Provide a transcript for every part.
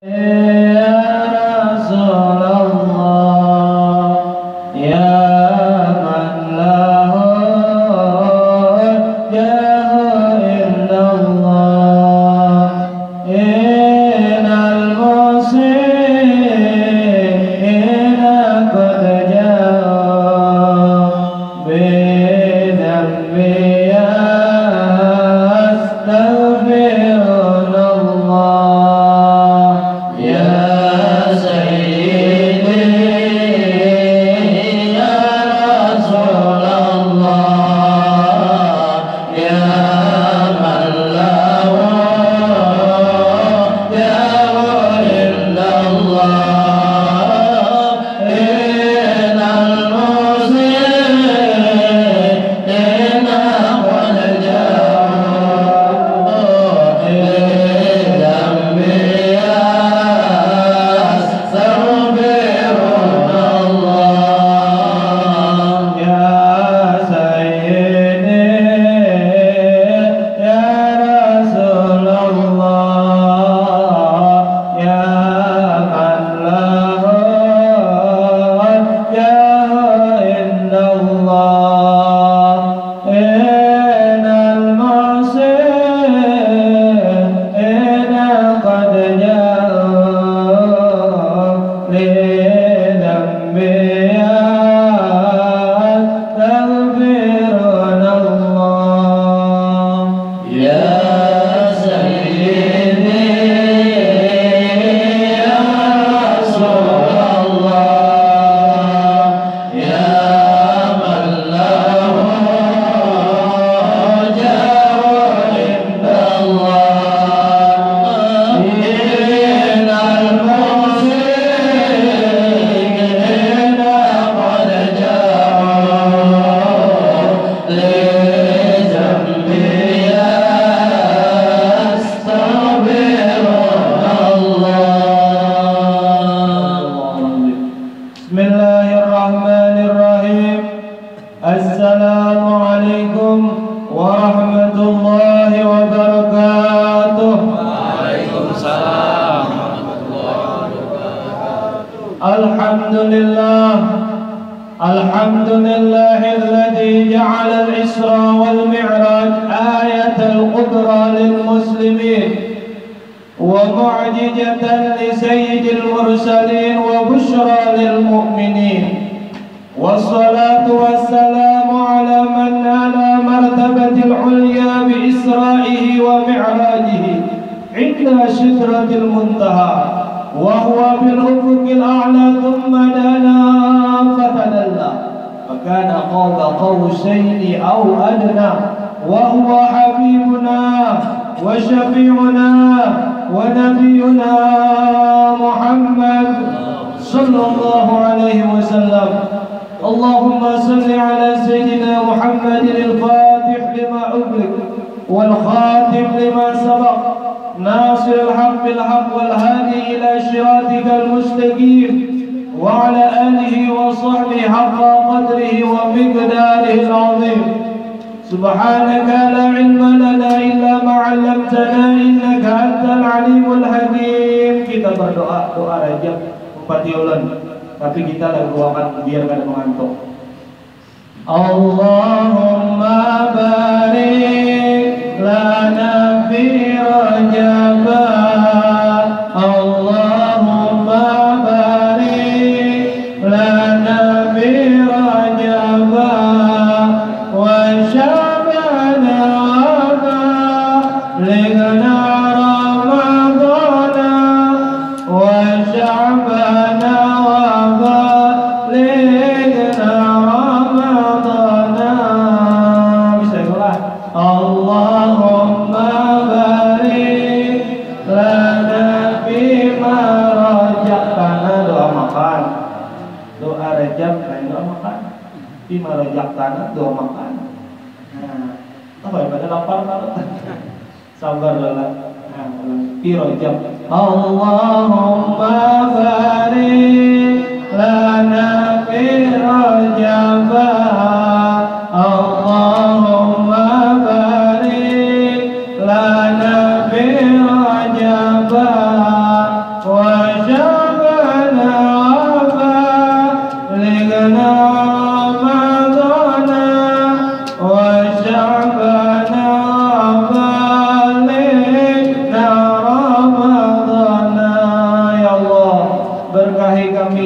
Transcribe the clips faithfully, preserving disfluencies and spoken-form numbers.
Allahumma barik lana fi Rajab wa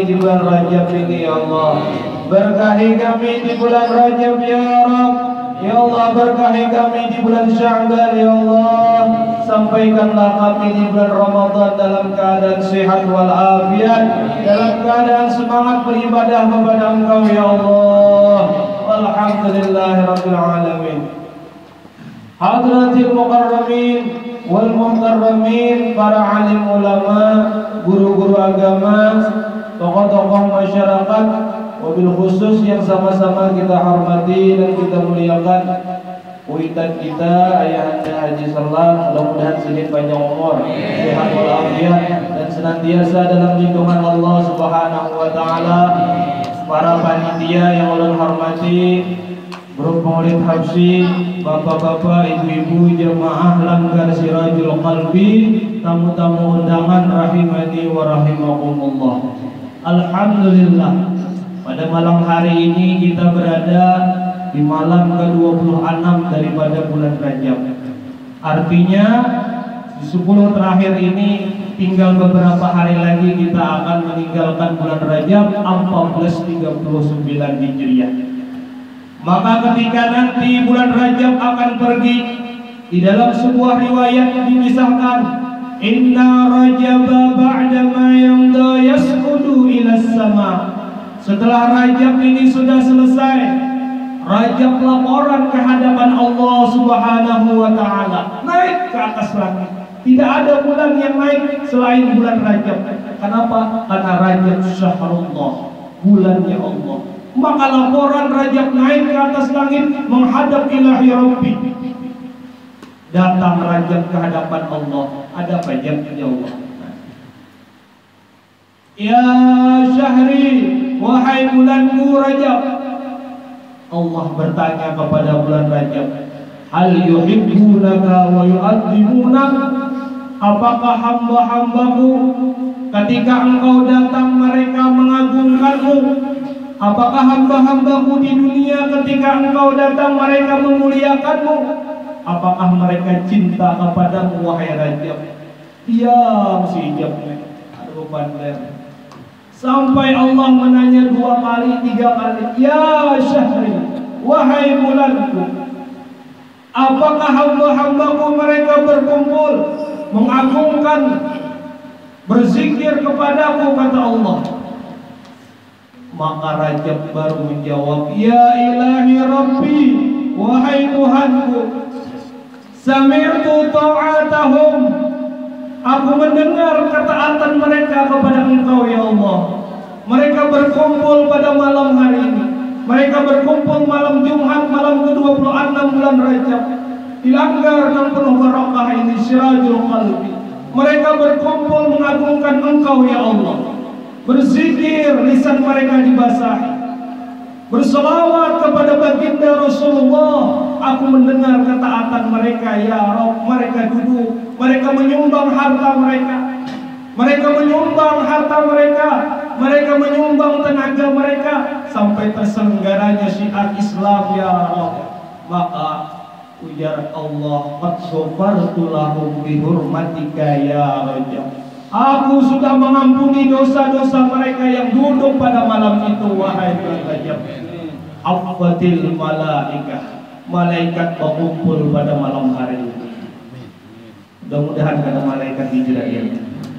kami di bulan Rajab ini ya Allah. Berkahi kami di bulan Rajab ya Rabb. Ya Allah, berkahi kami di bulan Sya'ban ya Allah. Sampaikanlah kami di bulan Ramadan dalam keadaan sehat walafiat, dalam keadaan semangat beribadah kepada Engkau ya Allah. Alhamdulillahirabbil alamin. Hadratil mukarramin wal mukarramin, para alim ulama, guru-guru agama, tokoh-tokoh masyarakat, wabil khusus yang sama-sama kita hormati dan kita muliakan Witan kita, Ayahanda Haji Serlan, mudah-mudahan sehat panjang umur, sehat walafiat, dan senantiasa dalam lindungan Allah Subhanahu wa Ta'ala. Para panitia yang ulun hormati, grup Maulid Habsyi, bapak-bapak, ibu-ibu, jemaah Langgar Sirajul Qalbi, tamu-tamu undangan rahimani wa rahimakumullah. Alhamdulillah, pada malam hari ini kita berada di malam ke dua puluh enam daripada bulan Rajab. Artinya di sepuluh terakhir ini tinggal beberapa hari lagi kita akan meninggalkan bulan Rajab seribu empat ratus tiga puluh sembilan Hijriah. Maka ketika nanti bulan Rajab akan pergi, di dalam sebuah riwayat dikisahkan, inna Rajaba ba'da ma yamda yas'udu ila sama. Setelah Rajab ini sudah selesai, Rajab laporan ke hadapan Allah Subhanahu wa Ta'ala, naik ke atas langit. Tidak ada bulan yang naik selain bulan Rajab. Kenapa? Karena Rajab syahrullah, bulannya Allah. Maka laporan Rajab naik ke atas langit menghadap ilahi Rabbi. Datang Rajab ke hadapan Allah. Ada Rajab ya Allah. Ya syahri, wahai bulanku Rajab. Allah bertanya kepada bulan Rajab, hal yuhibbunaka wa yu'azzimunak? Apakah hamba-hambaku ketika engkau datang mereka mengagungkanmu? Apakah hamba-hambaku di dunia ketika engkau datang mereka memuliakanmu? Apakah mereka cinta kepadamu wahai Rajab? Iya, mesti hijab. Aduh pandai. Sampai Allah menanya dua kali, tiga kali, ya syahri, wahai bulanku, apakah hamba-hambaku mereka berkumpul mengagungkan, berzikir kepadaku, kata Allah. Maka Rajab baru menjawab, ya ilahi Rabbi, wahai Tuhanku, sami'tu ta'atahum, aku mendengar ketaatan mereka kepada Engkau ya Allah. Mereka berkumpul pada malam hari ini. Mereka berkumpul malam Jumat, malam ke dua puluh enam bulan Rajab. Di Langgar yang penuh barakah ini, Sirajul Qalbi. Mereka berkumpul mengagungkan Engkau ya Allah. Berzikir, lisan mereka dibasahi. Berselawat kepada baginda Rasulullah. Aku mendengar ketaatan mereka ya Rabb. Mereka duduk, mereka menyumbang harta mereka, mereka menyumbang harta mereka, mereka menyumbang tenaga mereka sampai terselenggaranya syiar Islam ya Rabb. Maka ujar Allah, qad ghafartu lahum bihurmatika ya Rajab. Aku sudah mengampuni dosa-dosa mereka yang duduk pada malam itu wahai Rajab. Afwatil malaikah, malaikat berkumpul pada malam hari ini. Mudah-mudahan kata malaikat hijrah.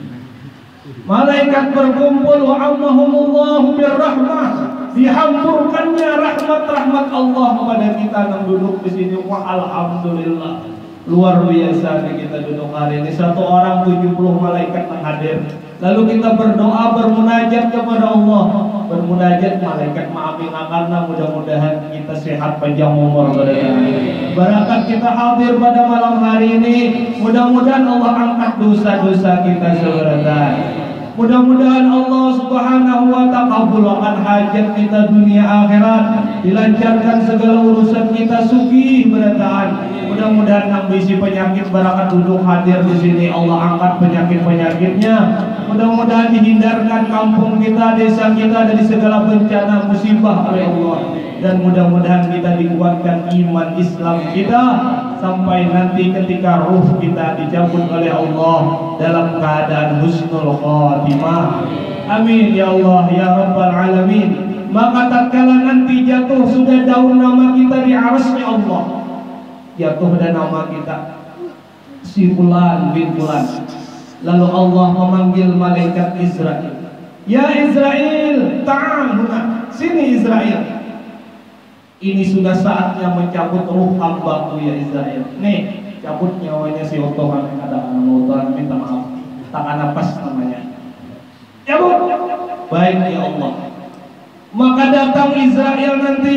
Malaikat berkumpul wa ammahumullahu birrahmah, dihampurkannya rahmat-rahmat Allah kepada kita yang duduk di sini. Wah, alhamdulillah. Luar biasa kita duduk hari ini. Satu orang tujuh puluh malaikat menghadir. Lalu kita berdoa, bermunajat kepada Allah. Bermunajat, malaikat maafin karena mudah-mudahan kita sehat panjang umur. Barakat kita hadir pada malam hari ini. Mudah-mudahan Allah angkat dosa-dosa kita sebentar. Mudah-mudahan Allah Subhanahu wa Ta'ala kabulkan hajat kita dunia akhirat, dilancarkan segala urusan kita, sugih berataan. Mudah-mudahan yang bisi penyakit barakat duduk hadir di sini, Allah angkat penyakit-penyakitnya. Mudah-mudahan dihindarkan kampung kita, desa kita dari segala bencana musibah oleh Allah. Dan mudah-mudahan kita dikuatkan iman Islam kita sampai nanti ketika ruh kita dicabut oleh Allah dalam keadaan husnul khatimah. Amin ya Allah ya Rabbal Alamin. Maka tatkala nanti jatuh sudah daun nama kita di arasnya Allah, jatuh dan nama kita si fulan bin fulan, lalu Allah memanggil malaikat Israel, ya Israel, ta'al huna, sini Israel, ini sudah saatnya mencabut ruh hambaku ya Israel. Nih, cabut nyawanya si Otohan, ada anak Otohan, minta maaf, tangan napas namanya, cabut. Baik ya Allah. Maka datang Israel nanti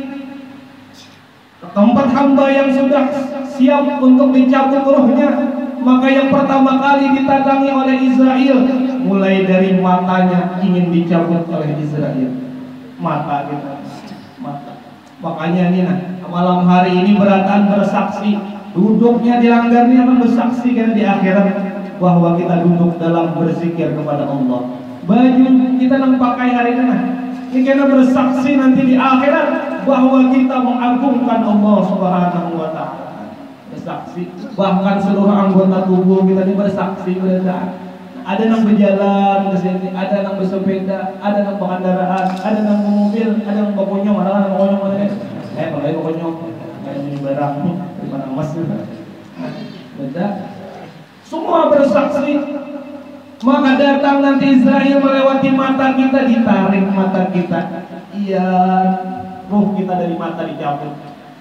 ke tempat hamba yang sudah siap untuk dicabut ruhnya. Maka yang pertama kali ditadangi oleh Israel, mulai dari matanya ingin dicabut oleh Israel. Mata kita, mata. Makanya nih nah, malam hari ini beratan bersaksi, duduknya di langgar ini akan bersaksi karena di akhirat bahwa kita duduk dalam berzikir kepada Allah. Baju kita yang pakai hari ini nah, ini karena bersaksi nanti di akhirat bahwa kita mengagungkan Allah Subhanahu wa Ta'ala. Bersaksi, bahkan seluruh anggota tubuh kita ini bersaksi berada. Ada yang berjalan ke sini, ada yang bersepeda, ada yang berkendaraan, ada yang mobil, ada yang berkonyong, ada yang berkonyong mana ni? Eh, kalau yang berkonyong, ini barang di mana emas itu. Beda. Semua bersaksi. Maka datang nanti Israel melewati mata kita, ditarik mata kita. Iya, ruh kita dari mata dicabut.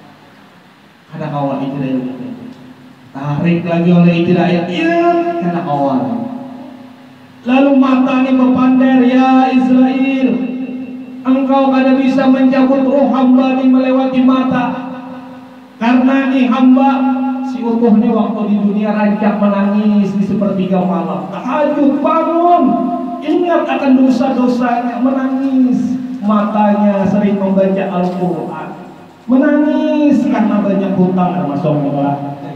Ada kawal Israel. Tarik lagi oleh Israel. Iya, karena kawal. Lalu mata ini berpandar, ya Israel, engkau kada bisa mencabut ruh hamba ini melewati mata. Karena ini hamba si utuh ini waktu di dunia rancak menangis di sepertiga malam, tahajud bangun, ingat akan dosa-dosanya, menangis. Matanya sering membaca Al-Quran, menangis karena banyak hutang karena masuk sekolah,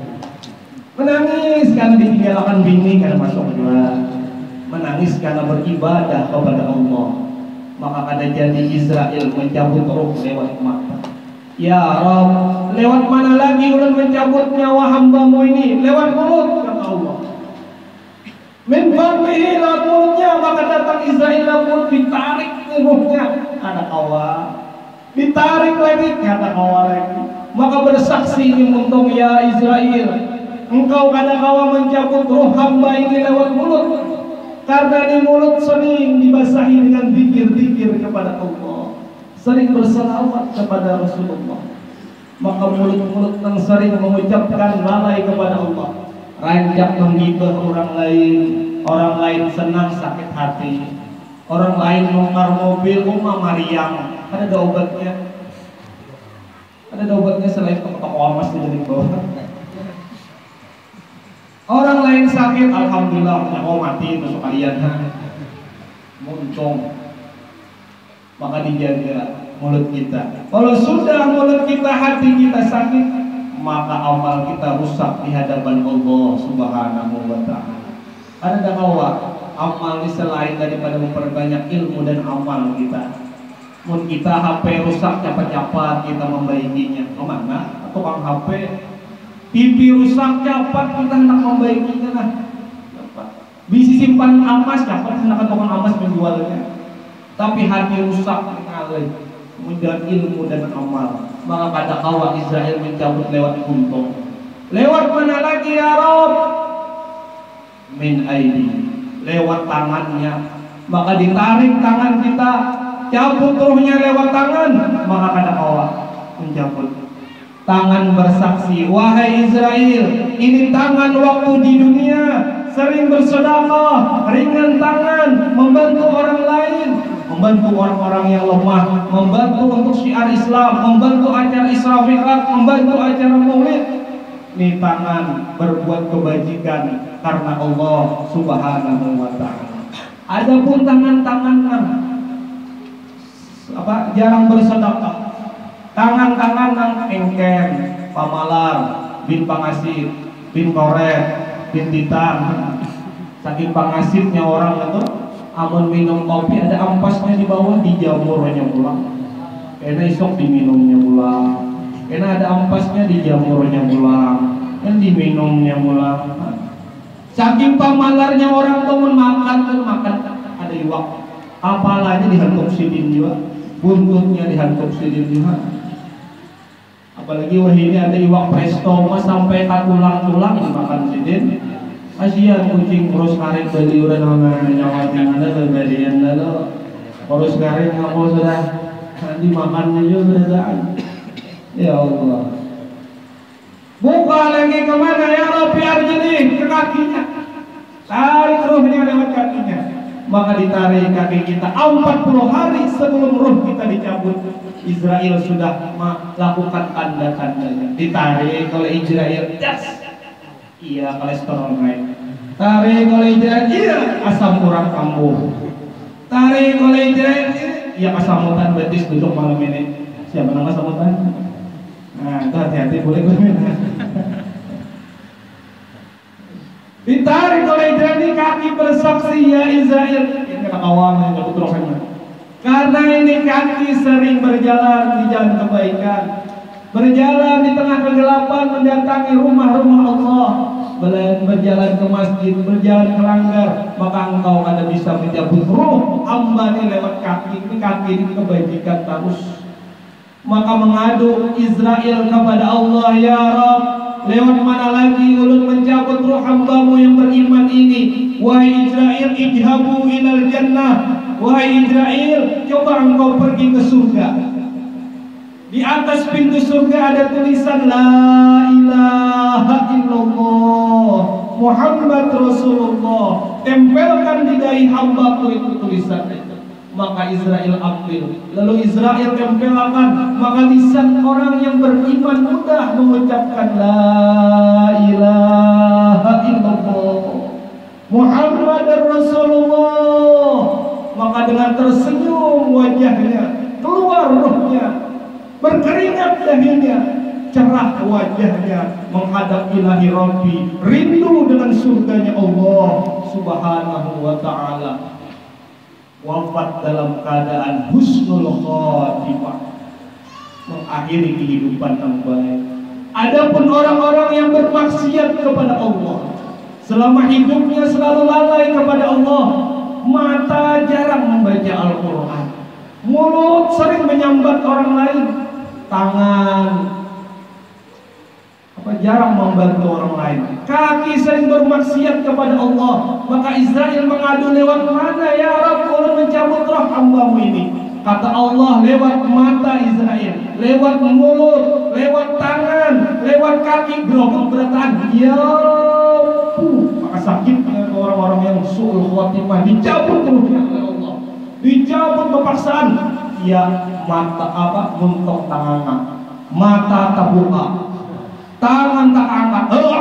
menangis karena ditinggalkan bini karena masuk sekolah, menangis karena beribadah kepada Allah. Maka kada jadi Israel mencabut ruh lewat mata. Ya Rabb, lewat mana lagi ulun mencabut nyawa hambamu ini? Lewat mulut, kata Allah. Min farmihi, lewat mulutnya. Maka datang Israel, mulut ditarik ruhnya, ada kawal. Ditarik lagi, kata kawal lagi. Maka bersaksi ini untung, ya Israel, engkau kada kawal mencabut ruh hamba ini lewat mulut. Karena di mulut sering dibasahi dengan zikir-zikir kepada Allah, sering berselawat kepada Rasulullah. Maka mulut-mulut yang sering mengucapkan lalai kepada Allah, rancak menggibah orang lain, orang lain senang sakit hati, orang lain bongkar mobil Umma Maryam. Ada ada obatnya, ada ada obatnya selain toko amas di delik bawah. Orang lain sakit, alhamdulillah, nyawa mati itu sekalian muncung. Maka dijaga mulut kita. Kalau sudah mulut kita, hati kita sakit, maka amal kita rusak di hadapan Allah Subhanahu wa Ta'ala. Ada dakwa amal ini selain daripada memperbanyak ilmu dan amal kita. Mun kita H P rusak cepat-cepat kita membaikinya. Kemana? Tukang H P. T V rusak cepat kita hendak membaikinya nah. Bisi simpan emas cepat hendak tukang emas menjualnya. Tapi hati rusak mengalir, mudah ilmu dan amal. Maka kata kawa Israel mencabut lewat kuntung. Lewat mana lagi ya Rob? Min aidi, lewat tangannya. Maka ditarik tangan kita, cabut ruhnya lewat tangan. Maka kata kawa mencabut. Tangan bersaksi, wahai Israel, ini tangan waktu di dunia sering bersedekah, ringan tangan, membantu orang lain, membantu orang-orang yang lemah, membantu untuk syiar Islam, membantu acara Isra Mi'raj, membantu acara Maulid. Ini tangan berbuat kebajikan karena Allah Subhanahu wa Ta'ala. Adapun tangan-tangan apa jarang bersedekah. Tangan-tangan nang engken, pamalar, bin pangasih, bin koret, bin titan. Saking pangasihnya orang itu, amun minum kopi ada ampasnya di bawah, dijamurnya pulang. Karena isok diminumnya pulang. Karena ada ampasnya dijamurnya pulang, dan diminumnya pulang. Saking pamalarnya orang tuh makan tuh makan ada iwak. kepalanya dihantuk sidin juga, buntutnya dihantuk sidin juga. Apalagi wah ini ada iwak presto mas sampai tulang-tulang dimakan sidin. Kasihan kucing terus karet beliuran sama nyawa-nyawa ada belian lalu terus karet nggak mau sudah nanti makannya juga sudah. Ya Allah, buka lagi kemana ya Rabbi arjuni, ke kakinya, tarik ruhnya lewat kakinya, maka ditarik kaki kita empat puluh hari sebelum ruh kita dicabut. Israel sudah melakukan tanda-tandanya, ditarik oleh Israel, yes. Iya kolesterol naik, tarik oleh Israel, iya asam urat kambuh, tarik oleh Israel, iya kesamutan betis duduk malam ini. Siapa nama kesamutan? Nah itu hati-hati boleh gue ditarik oleh Israel, kaki bersaksi ya Israel, ini kata kawan yang gak betul karena ini kaki sering berjalan di jalan kebaikan, berjalan di tengah kegelapan mendatangi rumah-rumah Allah, berjalan ke masjid, berjalan ke langgar, maka engkau ada bisa mencabut ruh hamba ini lewat kaki. Ini kaki ini kebajikan terus, maka mengadu Israel kepada Allah, ya Rabb, lewat mana lagi ulun mencabut ruh hambamu yang beriman ini? Wahai Israel, ijhabu ilal jannah, wahai Israel, coba engkau pergi ke surga. Di atas pintu surga ada tulisan la ilaha illallah Muhammad Rasulullah, tempelkan di dahi hambaku itu tulisan itu. Maka Israel ambil, lalu Israel tempelkan, maka lisan orang yang beriman mudah mengucapkan la ilaha illallah Muhammad Rasulullah. Maka dengan tersenyum wajahnya, keluar ruhnya, berkeringat dahinya, cerah wajahnya menghadap ilahi Rabbi, rindu dengan surganya Allah subhanahu wa ta'ala. Wafat dalam keadaan husnul khatimah, mengakhiri kehidupan yang baik. Adapun orang-orang yang bermaksiat kepada Allah, selama hidupnya selalu lalai kepada Allah, mata jarang membaca Al-Quran, mulut sering menyambat orang lain, tangan apa jarang membantu orang lain, kaki sering bermaksiat kepada Allah. Maka Israel mengadu, lewat mana ya Rabb ulun mencabut roh hambamu ini? Kata Allah, lewat mata Israel, lewat mulut, lewat tangan, lewat kaki, grogot beratan. Ya puh, maka sakitnya orang-orang yang su'ul khatimah, dicabut ruhnya oleh Allah, dicabut berpaksaan. Ya mata apa? Muntok tangan, mata tabuka, tangan tak angkat,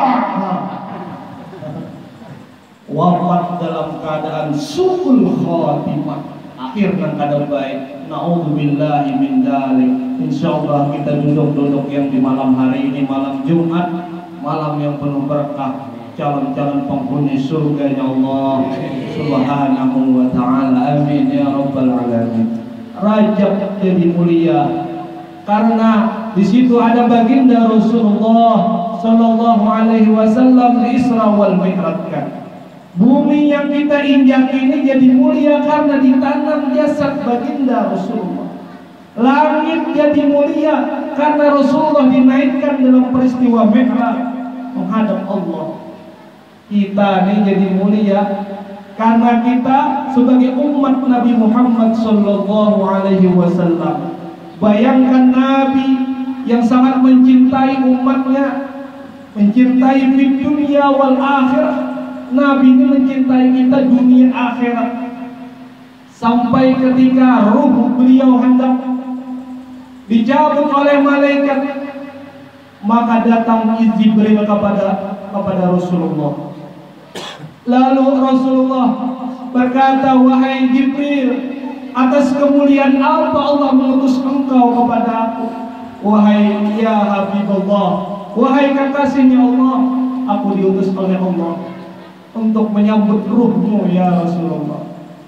wafat dalam keadaan su'ul khatimah, akhir dan keadaan baik. Na'udzubillahi min dzalik. Insyaallah kita duduk-duduk yang di malam hari ini, malam Jumat, malam yang penuh berkah, calon-calon penghuni surganya Allah subhanahu wa ta'ala. Amin ya rabbal alamin. Rajab jadi mulia karena di situ ada baginda Rasulullah sallallahu alaihi wasallam di Isra wal Mi'rajkan. Bumi yang kita injak ini jadi mulia karena ditanam jasad baginda Rasulullah. Langit jadi mulia karena Rasulullah dinaikkan dalam peristiwa Mi'raj menghadap Allah. Kita ini jadi mulia karena kita sebagai umat Nabi Muhammad sallallahu alaihi wasallam. Bayangkan Nabi yang sangat mencintai umatnya, mencintai di dunia wal akhirah. Nabi ini mencintai kita dunia akhirat, sampai ketika ruh beliau hendak dicabut oleh malaikat, maka datang Jibril kepada kepada Rasulullah. Lalu Rasulullah berkata, wahai Jibril, atas kemuliaan apa Allah mengutus engkau kepada aku? Wahai ya Habibullah, wahai kekasihnya Allah, aku diutus oleh Allah untuk menyambut ruhmu ya Rasulullah.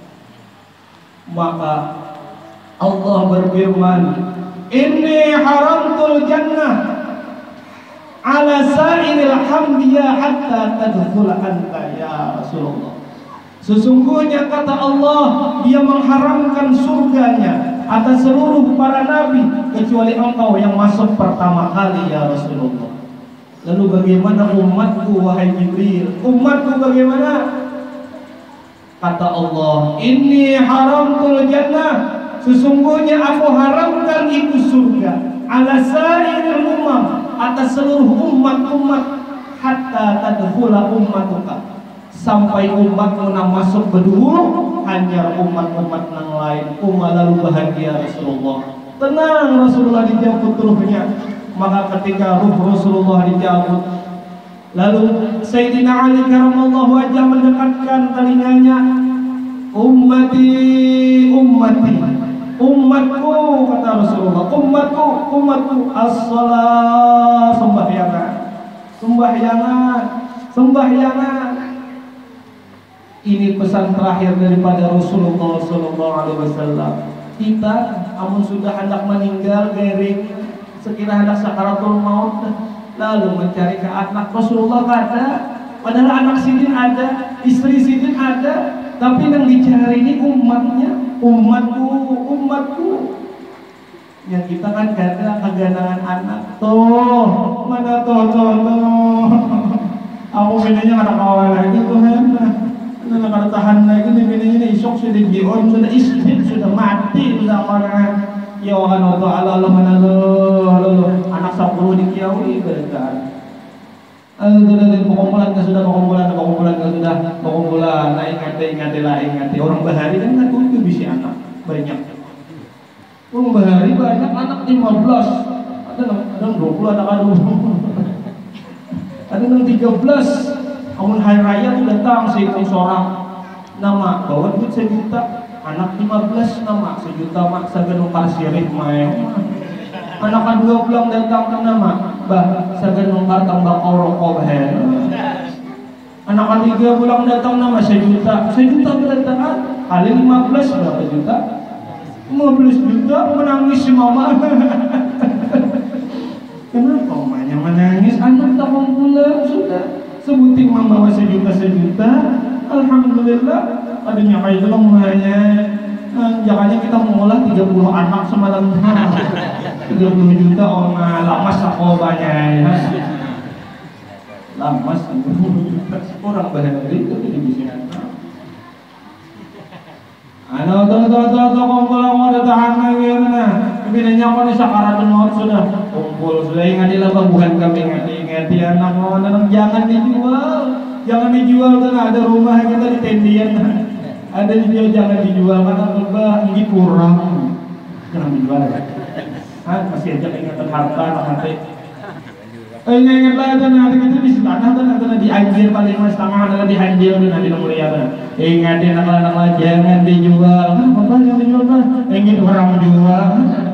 Maka Allah berfirman, inni haramtul jannah ala sa'iril hamdiya hatta tadkhul anta ya Rasulullah. Sesungguhnya kata Allah, Dia mengharamkan surganya atas seluruh para nabi kecuali engkau yang masuk pertama kali ya Rasulullah. Lalu bagaimana umatku wahai Jibril? Umatku bagaimana? Kata Allah, inni haramtul jannah, sesungguhnya aku haramkan itu surga ala sairil umam, atas seluruh umat-umat, hatta tadkhula ummatuka, sampai umatmu nang masuk berdulu hanya umat-umat nang lain. Umat lalu bahagia Rasulullah. Tenang, Rasulullah dijemput ruhnya. Maka ketika ruh Rasulullah dicabut, lalu Sayyidina Ali karamallahu wajhah mendekatkan telinganya, ummati ummati, umatku, kata Rasulullah, umatku umatku, as-shalah, sembahyangan sembahyangan sembahyangan. Ini pesan terakhir daripada Rasulullah Sallallahu Alaihi Wasallam. Kita, amun sudah hendak meninggal, gering, sekira hendak sakaratul maut, lalu mencari ke anak Rasulullah ada, padahal anak sidin ada, istri sidin ada, tapi yang dicari ini umatnya, umatku, umatku. Yang kita kan ada kegandangan anak. Tuh, mana tuh, tuh, tuh. Aku bedanya anak kawan lagi tuh kan. Nah, kalau tahan lagi nih ini isok sudah dion, sudah istri, sudah mati, sudah orang ya Allah Taala Allah menalo anak sepuluh dikiawi berkat. Aduh, dari pengumpulan ke sudah pengumpulan, pengumpulan ke sudah pengumpulan, naik ngate ngate lah ngate orang bahari kan nggak tujuh bisi anak banyak. Orang bahari banyak anak lima belas, ada ada dua puluh anak aduh, ada yang tiga belas. Amun hari raya tuh datang sehitung seorang nama bawa duit sejuta, anak lima belas nama sejuta mak sagan nukar sirih main. Anak kedua pulang datang ke nama bah sagan nukar tambah rokok bahan. Anak ketiga pulang datang nama sejuta, sejuta berdatangan kali lima belas berapa juta? lima belas juta menangis si mama. Kenapa mamanya menangis? Anak tak pulang sudah. Sebuting membawa sejuta-sejuta, alhamdulillah adanya kayak itu namanya. Jangannya kita mengolah tiga puluh anak semalam. tiga puluh juta orang lamas sakobanya ya. Lamas tiga puluh juta orang bahaya itu di bisnis. Ano to to to to kumpul mau tahan lagi na. Binanya ko ni sakaratul maut sudah. Kumpul sudah ingat di bukan kami ngati ngati anak mau nanang jangan dijual. Jangan dijual kan ada rumah kita di tendian. Ada dia jangan dijual karena lebah ini kurang. Jangan dijual. Ah masih aja ingatan harta nanti. Eh ingat lah dan hari itu di tanah dan ada di anjir paling mas setengah ada di anjir dan di nomor ya. Ingatin anak-anak jangan dijual. Apa yang dijual kan? Ingin orang jual.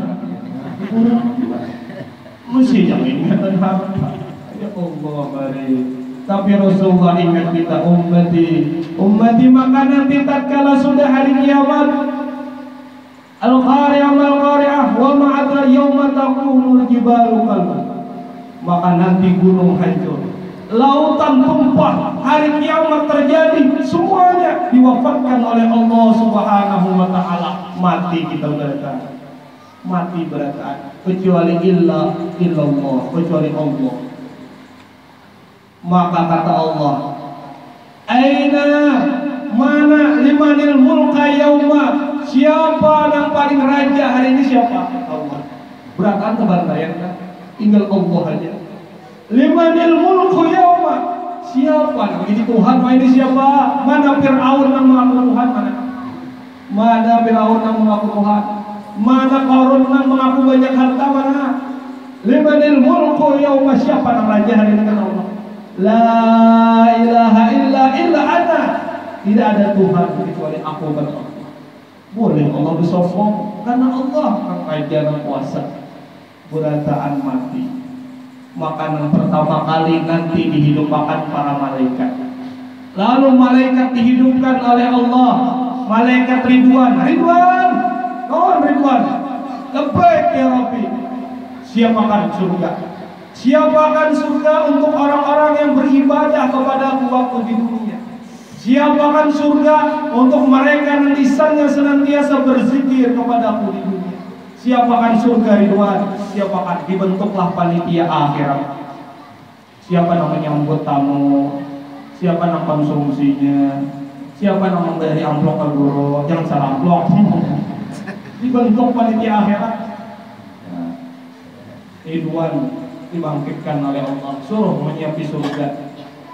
Mesti jangan ingatan harta. Ya Allah bari. Tapi Rasulullah ingat kita ummati, ummati maka nanti tatkala sudah hari kiamat. Al-qari'ah mal-qari'ah wa ma'adra yawma takunul jibalu qalban. Maka nanti gunung hancur, lautan tumpah, hari kiamat terjadi, semuanya diwafatkan oleh Allah Subhanahu wa Ta'ala. Mati kita berkata, mati berkata, kecuali illa illallah, kecuali Allah. Maka kata Allah, aina mana limanil mulka yauma, siapa yang paling raja hari ini siapa? Allah. Berangkat kebantayan kan? Tinggal Allah aja. Limanil mulku yauma, siapa? Jadi Tuhan ini siapa? Mana Fir'aun yang mengaku Tuhan? Mana? Mana Fir'aun yang mengaku Tuhan? Mana Qarun yang mengaku banyak harta? Mana? Limanil mulku yauma, siapa yang raja hari ini? Allah. La ilaha illa illa ana. Tidak ada Tuhan kecuali aku kata Allah. Boleh Allah bersombong karena Allah yang kaya dan kuasa. Berataan mati, makanan pertama kali nanti dihidupkan para malaikat. Lalu malaikat dihidupkan oleh Allah, malaikat Ridwan, Ridwan, kawan Ridwan, lebaik ya Rabbi. Siapakan surga, siapakan surga untuk orang-orang yang beribadah kepada aku waktu di dunia. Siapakan surga untuk mereka yang lisannya senantiasa berzikir kepadaku di dunia. Siapakan surga ridwan, siapakan dibentuklah panitia akhirat. Siapa yang menyambut tamu, siapa yang konsumsinya, siapa yang memberi amplop ke guru, jangan salah amplop. Dibentuk panitia akhirat. Nah, ridwan dibangkitkan oleh Allah, suruh menyiapi surga.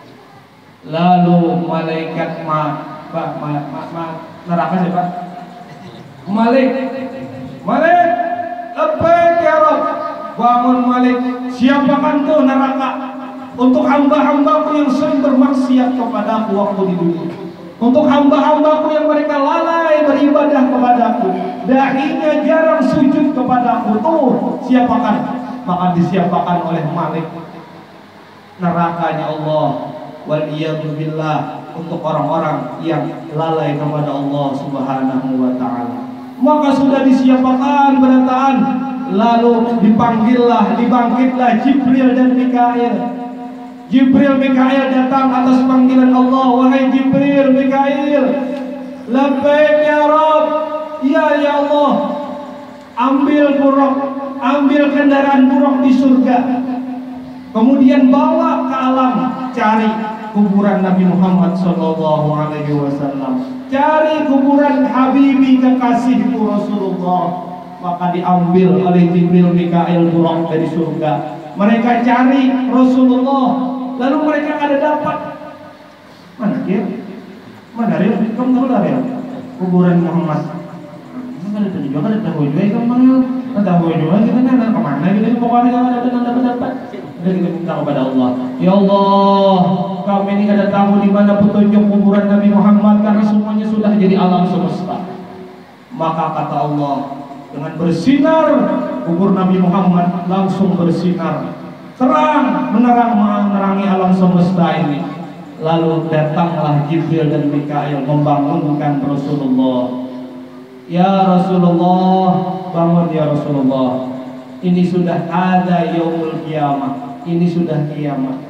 Lalu malaikat ma, ma, ma, ma, ma neraka siapa? Malik, Malik, labbaik ya Rabb. Bangun Malik, siapakan tuh neraka untuk hamba-hambaku yang sering bermaksiat kepadaku waktu di dunia, untuk hamba-hambaku yang mereka lalai beribadah kepadaku, dahinya jarang sujud kepadaku, tuh siapakan? Maka disiapakan oleh Malik nerakanya Allah. Waliyadzubillah, untuk orang-orang yang lalai kepada Allah Subhanahu wa ta'ala. Maka sudah disiapakan berataan, lalu dipanggillah, dibangkitlah Jibril dan Mikail. Jibril Mikail datang atas panggilan Allah. Wahai Jibril Mikail, labbaik ya Rabb, ya ya Allah. Ambil buruk, ambil kendaraan buruk di surga, kemudian bawa ke alam, cari kuburan Nabi Muhammad Sallallahu Alaihi Wasallam, cari kuburan Habibi kekasihku Rasulullah. Maka diambil oleh Jibril Mikail buruk dari surga. Mereka cari Rasulullah, lalu mereka ada dapat. Mana dia? Mana dia? Kamu tahu dah ya? Kuburan Muhammad. Mana ada juga, ada tahu juga itu mana? Ada tahu juga kita nana kemana? Kita pokoknya kalau ada dapat dapat. Dan kita minta kepada Allah, ya Allah, kami ini ada tahu di mana petunjuk kuburan Nabi Muhammad karena semuanya sudah jadi alam semesta. Maka kata Allah, dengan bersinar kubur Nabi Muhammad langsung bersinar, terang menerang menerangi alam semesta ini. Lalu datanglah Jibril dan Mikail membangunkan Rasulullah. Ya Rasulullah, bangun ya Rasulullah. Ini sudah ada yaumul kiamah. Ini sudah kiamat.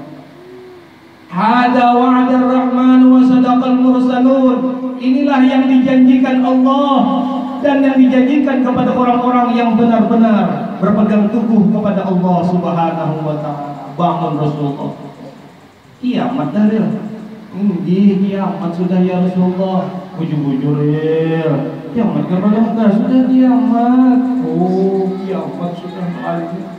Hada wa'adar rahman wa sadaqal mursalun. Inilah yang dijanjikan Allah dan yang dijanjikan kepada orang-orang yang benar-benar berpegang teguh kepada Allah Subhanahu wa ta'ala. Bangun Rasulullah. Kiamat dari ini kiamat sudah ya Rasulullah. Bujur-bujur ya. Kiamat kepada enggak sudah kiamat. Oh, kiamat sudah kali.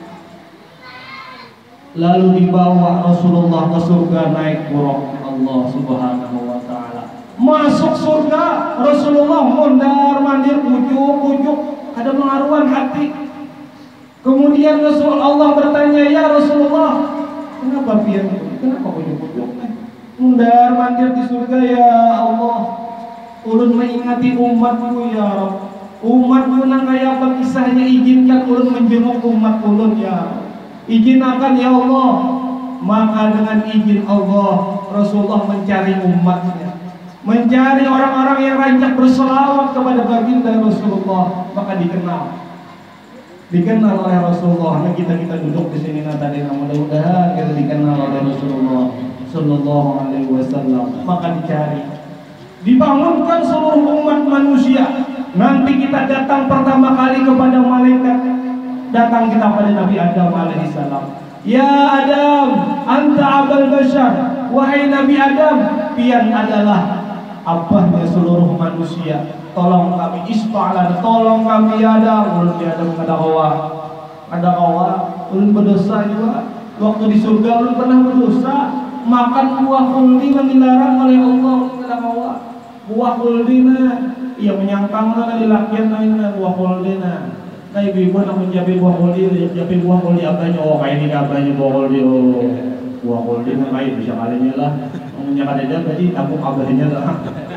Lalu dibawa Rasulullah ke surga, naik buruk Allah Subhanahu wa ta'ala. Masuk surga, Rasulullah mondar mandir, ujuk-ujuk, ada pengaruhan hati. Kemudian Rasul Allah bertanya, ya Rasulullah, kenapa pian? Kenapa ujuk-ujuk? Mondar mandir di surga ya Allah. Ulun mengingati umatku ya Rabb. Umatku nang kaya apa kisahnya, izinkan ulun menjenguk umat ulun ya Rabb. Izinkan ya Allah. Maka dengan izin Allah, Rasulullah mencari umatnya, mencari orang-orang yang rancak berselawat kepada baginda Rasulullah. Maka dikenal, dikenal oleh Rasulullah. Nah, kita kita duduk di sini nah tadi, mudah-mudahan kita dikenal oleh Rasulullah Sallallahu Alaihi Wasallam. Maka dicari, dibangunkan seluruh umat manusia. Nanti kita datang pertama kali kepada malaikat. Datang kita pada Nabi Adam alaihissalam. Ya Adam, anta abal bashar. Wahai Nabi Adam, pian adalah abahnya seluruh manusia. Tolong kami, isfa'lan, tolong kami ya Adam. Ulun di Adam ada kawa, ada kawa. Ulun berdosa juga. Waktu di surga ulun pernah berdosa. Makan buah khuldi yang dilarang oleh Allah. Ada kawa. Buah khuldi na, ia menyangkang na dilakian na buah khuldi na. Nah ibu-ibu nak menjabi buah khuldi, jabi buah khuldi abahnya. Oh kayak ini abahnya buah khuldi. Oh buah khuldi nah kayak bisa kalinya lah. Ngomongnya kadang berarti tabung abahnya lah.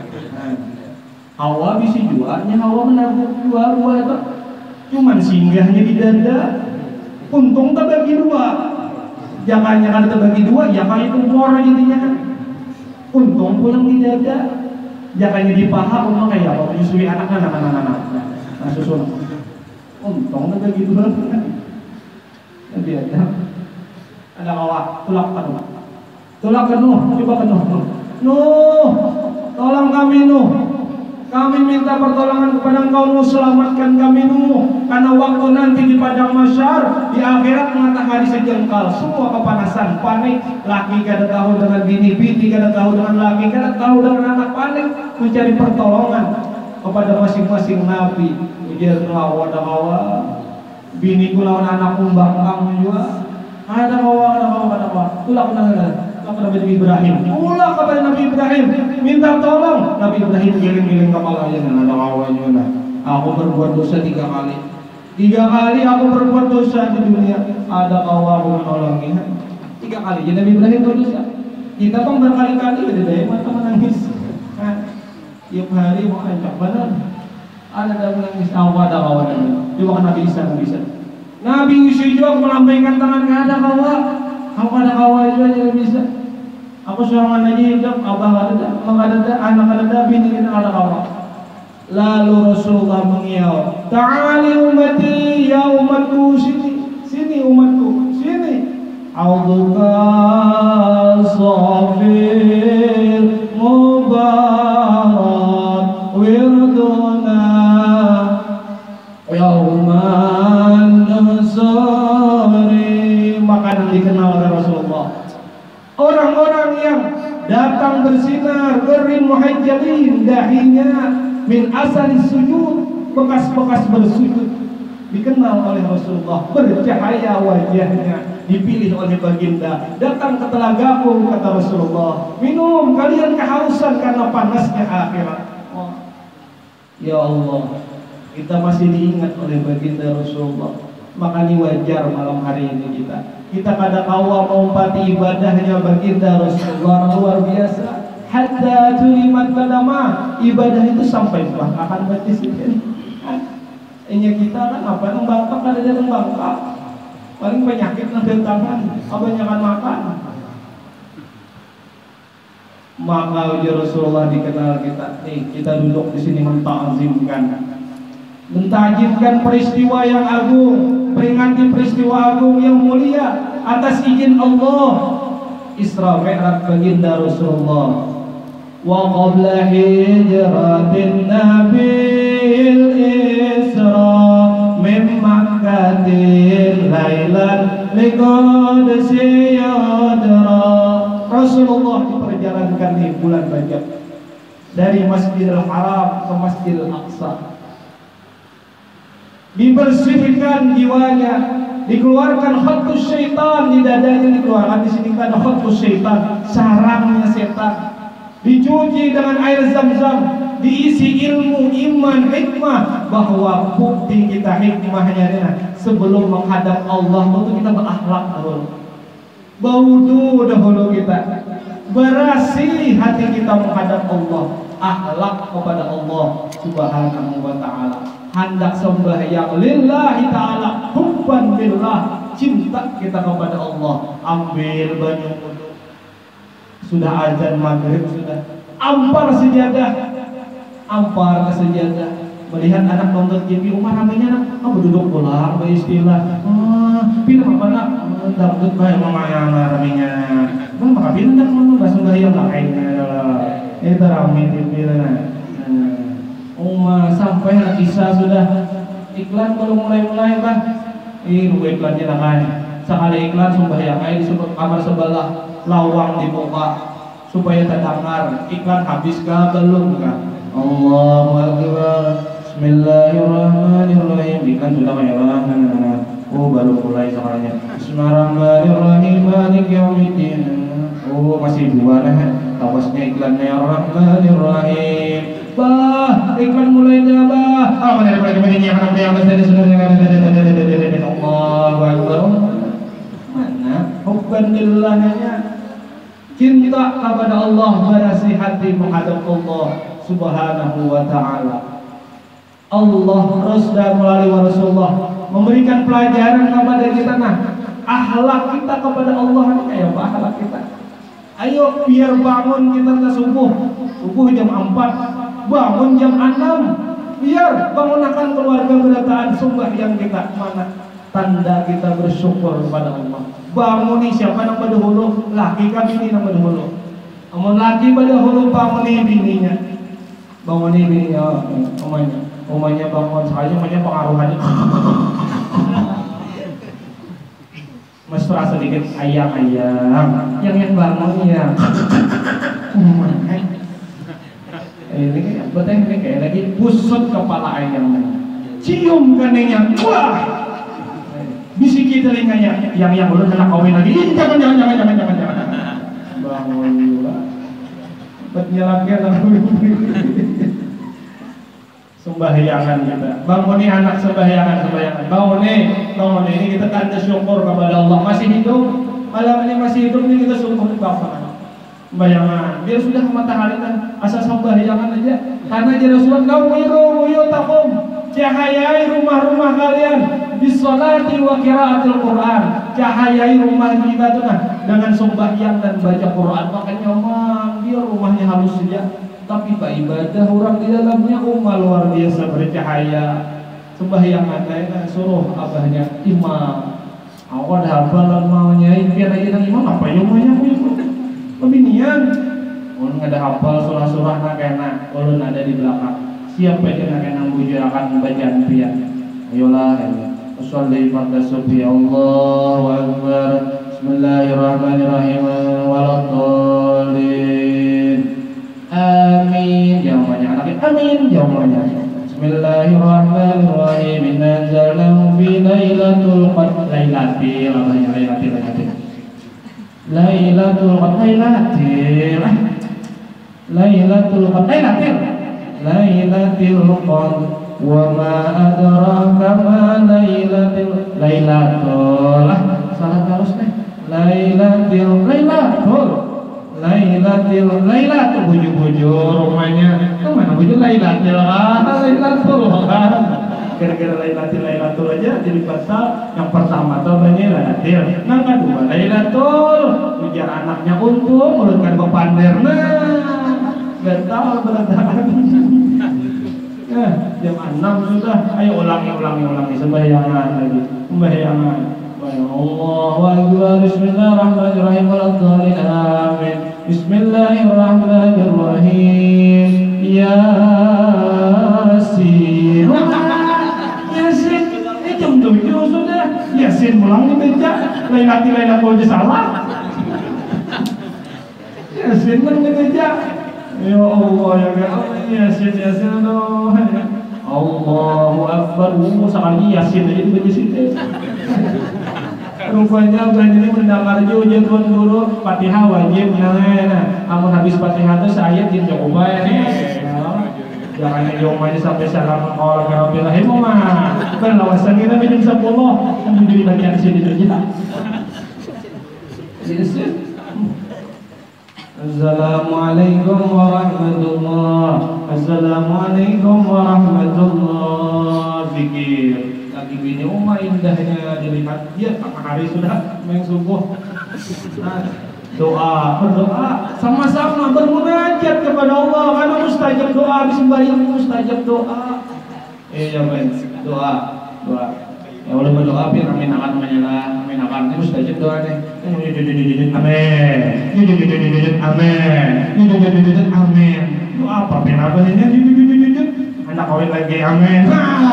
Hawa bisa jualnya, Hawa menabung dua buah itu. Cuman singgahnya di dada. Untung tak bagi dua. Jangannya kan terbagi dua, ya kayak kumpor intinya kan. Untung pulang di dada. Jangannya di paha, untung kayak apa? Menyusui anaknya, anak-anak. Nah susun. Untung ada gitu banget. Nanti ada, ada kawat, tulak penuh, tulak penuh, coba penuh, Nuh, tolong kami Nuh. Kami minta pertolongan kepada Engkau Nuh, selamatkan kami Nuh. Karena waktu nanti di padang mahsyar, di akhirat matahari sejengkal, semua kepanasan, panik. Laki kada tahu dengan bini, bini kada tahu dengan laki, kada tahu dengan anak, panik mencari pertolongan kepada masing-masing nabi. Ujar lawan kawa, bini kulawan anak umbang kamu juga. Ada kawa, ada kawa, ada kawa. Tulah kenal kepada Nabi Ibrahim, ulah kepada Nabi Ibrahim, minta tolong. Nabi Ibrahim giling-giling kepalanya, ada kawanya. Aku berbuat dosa tiga kali, tiga kali aku berbuat dosa di dunia. Ada kawaku menolongi, tiga kali. Jadi Nabi Ibrahim berdosa. Kita pun berkali-kali ada daya mata menangis. Tiap hari mau ajak benar. Ada daya menangis. Aku ada kawan. Coba kan Nabi Isa, Nabi Isa. Nabi Isa juga melambaikan tangan, nggak ada kawan. Aku ada kawan juga jadi bisa. Aku seorang aja hidup, abah ada, abang ada, anak ada, bini kita ada kawan. Lalu Rasulullah mengiau, ta'ali ummati, ya umatku, sini, sini umatku, sini. Auduka safir mubarak wirduna yauman nasari. Makanan dikenal oleh Rasulullah. Orang-orang yang datang bersinar, gerin muhajjalin, dahinya min asari sujud, bekas-bekas bersujud, dikenal oleh Rasulullah, bercahaya wajahnya, dipilih oleh baginda. Datang ke telagaku, kata Rasulullah, minum, kalian kehausan karena panasnya akhirat. Oh. Ya Allah, kita masih diingat oleh baginda Rasulullah. Makanya wajar malam hari ini kita kita kada kawa mengumpati ibadahnya baginda Rasulullah luar biasa. Hatta tulimat kadama, ibadah itu sampai bahkan batis ini. Ini kita kan apa nang bangka kada ada nang bangka. Paling penyakit nang tangan, kebanyakan makan. Maka ujar Rasulullah dikenal kita. Nih, kita duduk di sini mentazimkan. Mentajimkan peristiwa yang agung, peringati peristiwa agung yang mulia atas izin Allah, Isra Mi'raj baginda Rasulullah. Wa qabla hijratin nabil Isra min Makkatin lailan liqadsi yadra. Rasulullah diperjalankan di bulan Rajab dari Masjidil Haram ke Masjidil Aqsa. Dibersihkan jiwanya, dikeluarkan khatus syaitan di dadanya, dikeluarkan. Di sini ada khatus syaitan, sarangnya setan. Dicuci dengan air zam-zam, diisi ilmu, iman, hikmah, bahwa bukti kita hikmahnya adalah sebelum menghadap Allah itu kita berakhlak dahulu, baudu dahulu kita, berasih hati kita menghadap Allah, akhlak kepada Allah Subhanahu wa ta'ala. Hendak sembahyang lillahi ta'ala, hubban billah, cinta kita kepada Allah. Ambil banyu wudu, sudah azan maghrib, sudah ampar sejadah, ampar ke sejadah. Melihat anak nonton T V, Umar namanya anak, kamu duduk pulang, beristilah. Ah, pindah apa nak? Dangdut bae mamanya namanya. Bang, maka pindah nonton bahasa sembahyang lah kayaknya. Itu ramai T V lah. Umar sampai anak Isa sudah iklan belum mulai-mulai bang. Ih, nunggu iklannya lah kan. Sekali iklan sembahyang aja di kamar sebelah, lawang dibuka supaya terdengar. Iklan habis kah belum kah? Allahu Akbar. Bismillahirrahmanirrahim. Iklan sudah kayak mana? Oh, baru mulai sekarangnya. Bismillahirrahmanirrahim. Maliki yaumiddin. Oh, masih dua nih. Tawasnya iklannya Rahmanirrahim. Bah, iklan mulai dah bah. Ah, mana ada lagi yang mana yang ada di sini. Allahu Akbar. Mana hubban lillahnya, cinta kepada Allah, berasih hati menghadap Allah Subhanahu wa ta'ala. Allah Rasul melalui Rasulullah memberikan pelajaran kepada kita. Nah, akhlak kita kepada Allah ini kayak apa akhlak kita? Ayo biar bangun kita ke subuh, subuh jam empat, bangun jam enam, biar bangunkan keluarga berdataan sembahyang kita. Mana tanda kita bersyukur kepada Allah? Bangun nih siapa yang berdahulu? Laki kami ini yang berdahulu. Amun laki pada hulu pamuni bininya. Bangunin bininya, omanya. Omanya bangun saja, omanya pengaruhannya. Mesra sedikit ayam-ayam. Yang yang bangun ya. Ini kayak beteng ini kayak lagi busut kepala ayamnya. Cium keningnya. Wah. Bisiki telinganya. Yang yang udah kena kawin lagi. Jangan jangan jangan jangan jangan jangan. Bangun juga. Bernyelaknya lalu sembahyangan kita. Bangun nih anak sembahyangan sembahyangan. Bangun nih, bangun nih. Ini kita tanda syukur kepada Allah masih hidup. Malam ini masih hidup nih kita syukur kepada Sembayangan. Biar sudah matahari kan asal sembahyangan aja. Karena jadi Rasulullah kawiru buyutakum. Cahayai rumah-rumah kalian bisolati wa qiraatil Quran. Cahayai rumah kita tuh nah dengan sembahyang dan baca Quran. Makanya mang dia rumahnya halus saja, tapi pak ibadah orang di dalamnya umat luar biasa bercahaya. Sembahyang ada suruh abahnya imam. Awal hafalan maunya biar aja nang imam apa yang maunya lebih nian. Ulun ada hafal surah-surah nak enak. Ulun ada di belakang. Siapa yang nak enak bujur akan bacaan pian. Ayolah ya. Sholli pada subhi Allahu Akbar. Bismillahirrahmanirrahim. Waladhdallin. Amin. Jangan banyak anaknya. Amin. Jangan banyak. Bismillahirrahmanirrahim. Inna anzalnahu fi lailatul qadr. Lailatul banyak lailatul lailatul. Lailatul qadr. Lailatul. Lailatul qadr. Lailatul. Lailatul qadr. Wa ma adraka ma lailatul. Lailatul. Salah terus nih. Lailatul. Lailatul. Lailatul. Lailatul bujur-bujur rumahnya. Mana bujur Lailatul. Ah, Lailatul. Gara-gara Lailatul Lailatul aja jadi pasal. Yang pertama tuh banyak Lailatul. Yang kedua Lailatul. Ujar anaknya untung mulutkan ke pander. Nah, gatal berantakan. Eh, jam enam sudah. Ayo ulangi ulangi ulangi sembayangan lagi. Sembayangan. Allahu Akbar. Bismillahirrahmanirrahim. Waladhdallin. Amin. Bismillahirrahmanirrahim. Yasin. Yasin. Eh jam tujuh sudah. Yasin pulang di meja. Lailatul Lailatul salah. Yasin pulang di meja. Ya Allah ya Allah. Yasin Yasin aduh. Allahu Akbar. Umur sekali Yasin aja di situ. Rupanya bulan ini mendengar juga tuan guru Fatihah wajib nah. Amun habis Fatihah itu saya jin coba ya. Jangan jauh aja sampai salam kalau rabbil alamin mah. Kan lawasan kita jam sepuluh menjadi bagian sini kita. Assalamualaikum warahmatullahi Assalamualaikum warahmatullahi Zikir lagi bini umah indahnya dilihat dia tengah hari sudah main subuh. Nah, doa berdoa sama-sama bermunajat kepada Allah karena mustajab doa habis sembahyang mustajab doa. Eh ya baik doa doa ya boleh berdoa biar amin akan menyalah amin akan ini mustajab doa nih. Amin amin amin doa apa pena apa ini anak kawin lagi amin.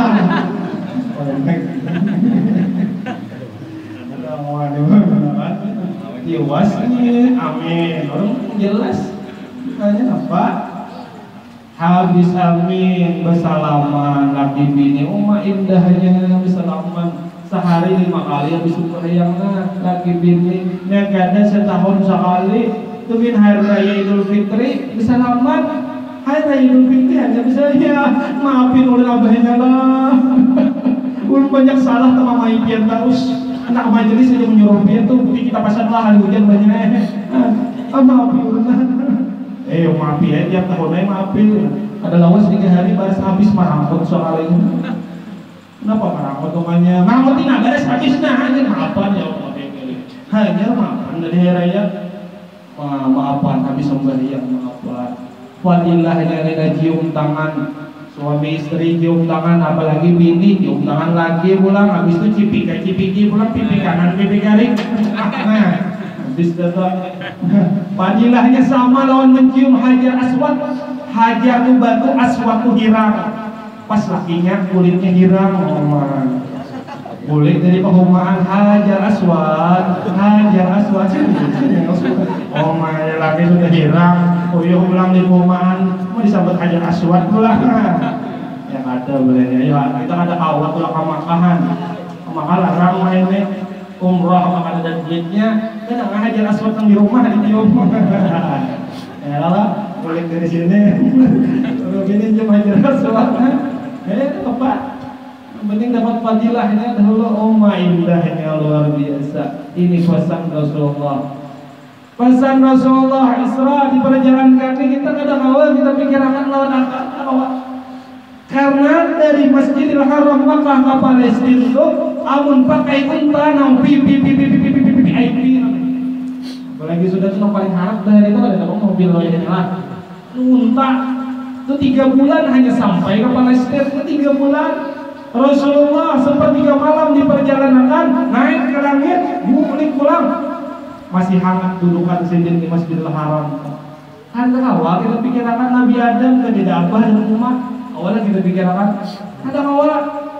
Tiwas ini amin orang jelas tanya apa habis amin bersalaman laki bini umma indahnya bersalaman sehari lima kali habis sembahyang laki bini yang kadang setahun sekali itu bin hari raya Idul Fitri bersalaman hari raya Idul Fitri hanya bisa ya maafin oleh abahnya lah. Ulun banyak salah sama maipian terus anak majelis saja menyuruh pian tuh bukti kita pasang lah hari hujan banyak ah maafin ulun eh maafin ya tiap tahun aja maafin ada lawas tiga hari baris habis marangkot soal ini kenapa marangkot namanya marangkot ini baris habis nah hanya maafan ya Allah hanya maafan dari hari raya maafan habis sembahyang maafan wadillahnya ada cium tangan suami istri cium tangan apalagi bini cium tangan lagi pulang habis itu cipika cipiki pulang pipi kanan pipi kiri nah Bismillah. Fadilahnya sama lawan mencium hajar aswad. Hajar tuh batu, aswad tuh hirang. Pas lakinya kulitnya hirang, oman. Kulit dari perumahan hajar aswad, hajar aswad. Oman laki sudah hirang. Oh iya pulang di perumahan mau disambut hajar aswad pula. Yang ada bolehnya. Ya kita ada kawat pulang ke makahan. Maka larang mainnya umroh maka ada duitnya. Kan nggak hajar aswad yang di rumah dicium. Ya lah, kulit dari sini. Kalau gini cuma hajar aswad. Eh apa? Mending dapat fadilahnya dahulu. Oh my indahnya luar biasa. Ini pesan Rasulullah. Pesan Rasulullah Isra di perjalanan kaki kita kadang awal kita pikir akan lawan apa? Karena dari Masjidil Haram Makkah ke Palestina itu amun pakai unta nang pipi pipi pipi pipi pipi pipi. Apalagi sudah tuh paling harap dari itu ada mobil lo yang lah. Unta itu tiga bulan hanya sampai ke Palestina itu tiga bulan. Rasulullah sempat tiga malam di perjalanan naik ke langit, balik pulang masih hangat dudukan sendiri di Masjidil Haram. Kan awal kita pikirkan Nabi Adam kan tidak abah dan umat. Awalnya kita pikirkan ada awal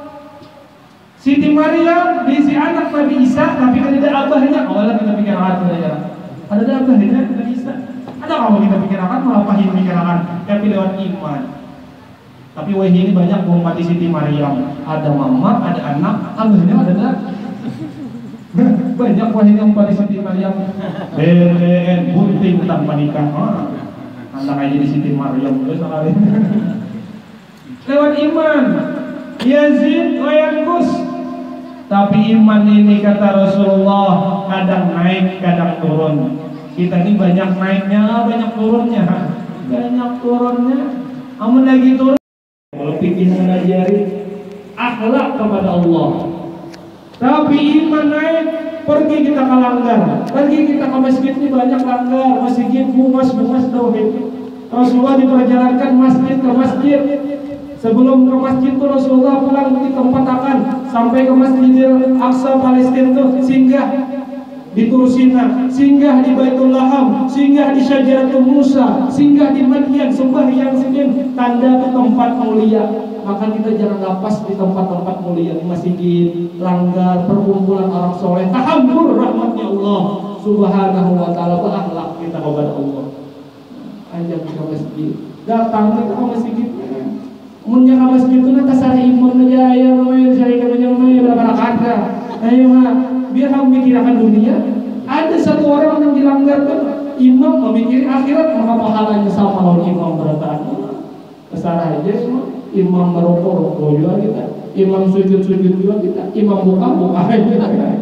Siti Maryam diisi anak Nabi Isa tapi kan tidak abahnya. Awalnya kita pikirkan ada ada abahnya Nabi Isa. Ada awal kita pikirkan malah pahit pikirkan tapi lewat iman. Tapi wah ini banyak umat di Siti Maryam. Ada mama, ada anak, abahnya ada dah. Banyak wah ini umat di Siti Maryam. B B N bunting tanpa nikah. Oh, anak aja di Siti Maryam terus sekali. Lewat iman, Yazid wayankus. Tapi iman ini kata Rasulullah kadang naik, kadang turun. Kita ini banyak naiknya, banyak turunnya, banyak turunnya. Amun lagi turun. Kalau pikir mengajari akhlak kepada Allah. Tapi iman naik, pergi kita ke langgar, pergi kita ke masjid ini banyak langgar, masjid bungas-bungas tauhid. Rasulullah diperjalankan masjid ke masjid. Sebelum ke masjid itu Rasulullah pulang di tempat akan sampai ke Masjidil Aqsa Palestina itu singgah di Tursina, singgah di Baitul Laham, singgah di Syajaratul Musa, singgah di Madian, sembahyang Senin, tanda tempat mulia. Maka kita jangan lapas di tempat-tempat mulia, di masjid, langgar, perkumpulan orang soleh. Tahambur rahmatnya Allah Subhanahu wa taala, akhlak kita kepada Allah. Ajak ke masjid, datang kita ke masjid. Munnya ke masjid itu nanti sari imam aja, ya namanya sari kerja namanya berapa rakaat? Ayo mah biar kamu mikirkan dunia. Ada satu orang yang dilanggarkan imam memikir akhirat maka pahalanya sama lawan imam berataan. Kesana aja semua imam merokok rokok juga kita, imam sujud sujud juga kita, imam buka buka aja.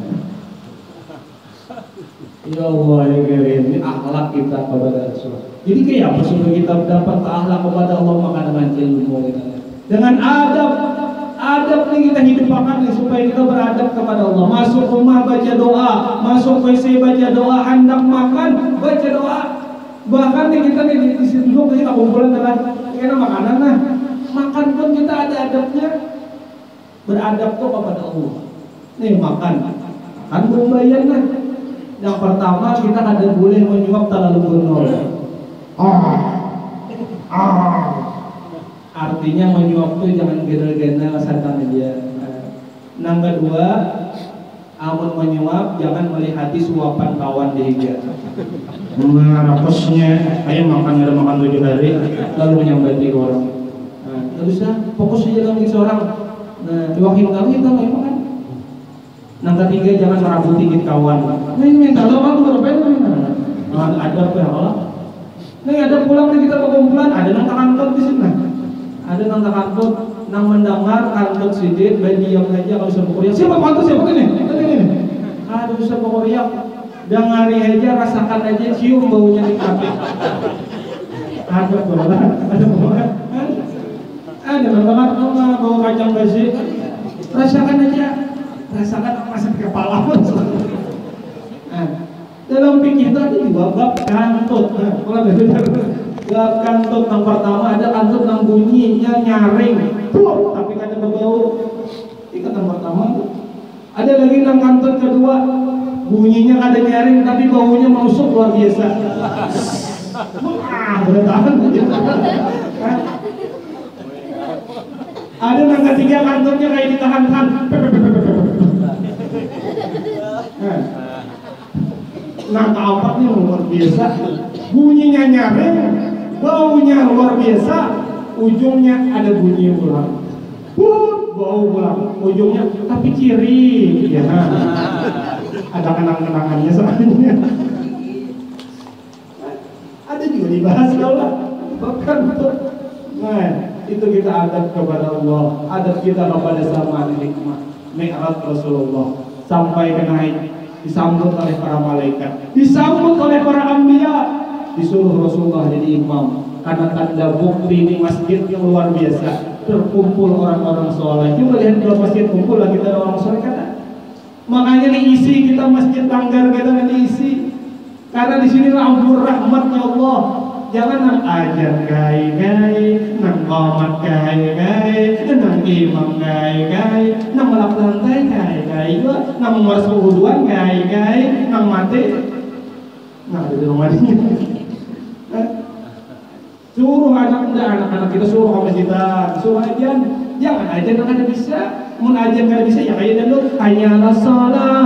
Ya Allah ya karim, ini akhlak kita kepada Rasulullah. Jadi kayak apa supaya kita dapat akhlak kepada Allah maka dengan ilmu kita. Dengan adab. Adab nih kita hidupkan nih supaya kita beradab kepada Allah. Masuk rumah baca doa, masuk W C baca doa, hendak makan baca doa. Bahkan nih kita nih di situ kita kumpulan adalah kita makanan nah. Makan pun kita ada adabnya. Beradab tuh kepada Allah. Nih makan, kan belum bayar nah. Yang pertama kita ada boleh menyuap terlalu benar. Ah, ah. Artinya menyuap itu jangan gena-gena santan aja. Yang kedua, amun menyuap jangan melihati suapan kawan dihiga. Mana posnya? Ayo makan ada makan tujuh hari, lalu menyambati orang. Nah, terus ya fokus aja dalam seorang. Nah, wakil kami kita mau makan. Yang ketiga jangan merabuti dikit kawan. Nah ini minta lo aku berapa ini? Nah, ada apa ya Allah? Nih ada pulang nih kita berkumpulan, ada nang kantor di sini. Ada nang kantor, nang mendengar kantor sidit, baik diam aja kalau bisa pokoknya. Siapa kantor siapa ini? Ini ini. Aduh bisa pokoknya. Dengari aja, rasakan aja, cium baunya di kafe. Ada bola, ada bola. Ada mendengar bau kacang basi. Rasakan aja. Rasakan masih di kepala pun. Nah, dalam pikir tadi dua bab kantut. Nah, kalau benar bab kantut yang pertama ada kantut yang bunyinya nyaring, plop, tapi kan ada bau. Itu yang pertama. Ada lagi yang kantut kedua bunyinya ada nyaring tapi baunya menusuk luar biasa. Ah, udah tahan gitu. Ada yang ketiga kantongnya kayak ditahan-tahan. Nah, keempat nih luar biasa. Bunyinya nyaring, baunya luar biasa, ujungnya ada bunyi ulang. Wuh, bau ulang, ujungnya tapi ciri, ya. Ada kenang-kenangannya soalnya. Ada juga dibahas lah, bahkan betul. Nah, itu kita adab kepada Allah, adab kita kepada sama hikmah, Mi'raj Rasulullah sampai ke naik, disambut oleh para malaikat, disambut oleh para anbiya, disuruh Rasulullah jadi imam. Karena tanda bukti di masjid yang luar biasa, terkumpul orang-orang soleh. Coba lihat kalau masjid kumpul lagi ada orang soleh kata. Makanya diisi kita masjid Langgar kita diisi. Karena di sinilah ampun rahmatnya Allah. Jangan nang ajar gai-gai, nang qomat gai-gai, nang imam gai-gai, nang melak lantai gai-gai, nang masuk wuduan gai-gai, nang mati. Nah, di rumah ini. Suruh anak muda, anak-anak kita suruh ke masjidan, suruh ajan, jangan ajan yang ada bisa, mun ajan nggak bisa ya kayak dulu, hayya ala shalah,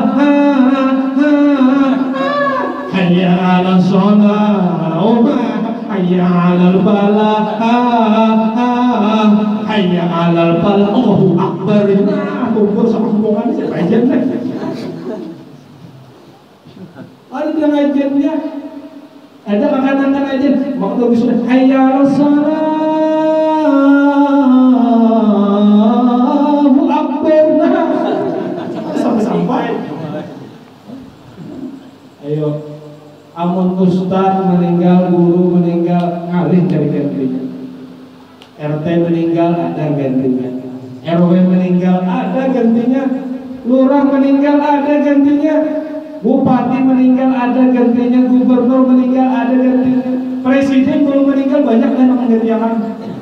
hayya ala shalah, hayya ala falah, hayya ala falah, Allahu akbar, nah kumpul sama kumpulan siapa ajan lagi, ada yang ajannya. Ada makanan aja waktu sudah hayya 'alas shalah Allahu akbar sampai-sampai ayo amun ustaz meninggal, guru meninggal, ngalih cari gantinya. R T meninggal ada gantinya, R W meninggal ada gantinya, lurah meninggal ada gantinya, bupati meninggal ada gantinya, gubernur meninggal ada gantinya, presiden belum meninggal banyak yang menggantikan.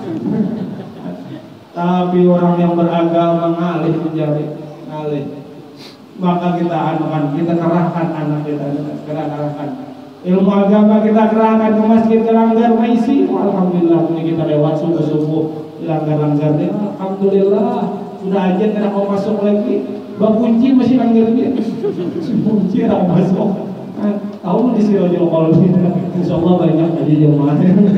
Tapi orang yang beragama ngalih menjadi ngalih, maka kita anukan, kita kerahkan anak kita, kita kerahkan ilmu agama, kita kerahkan ke masjid ke Langgar Maisi. Alhamdulillah ini kita lewat subuh subuh di Langgar Langgar ini, alhamdulillah sudah aja tidak mau masuk lagi. Bang kunci masih Langgar dia, kunci tidak mau masuk. Tahu di Sirojul Qalbi, insya Allah banyak aja jemaah.